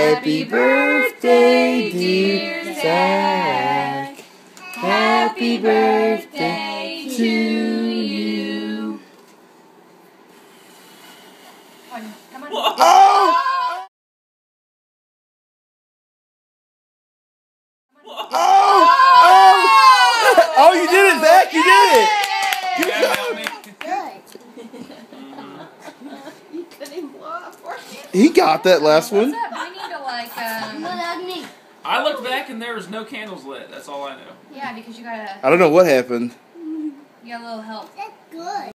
Happy birthday, dear Zach. Happy birthday to you. Come on. Oh! Oh! Oh! Oh, you did it, Zach! You did it! You help me. You couldn't blow up for me. He got that last one. What's up? We need to I looked back and there was no candles lit. That's all I know. yeah, because you got I don't know what happened. a little help. That's good.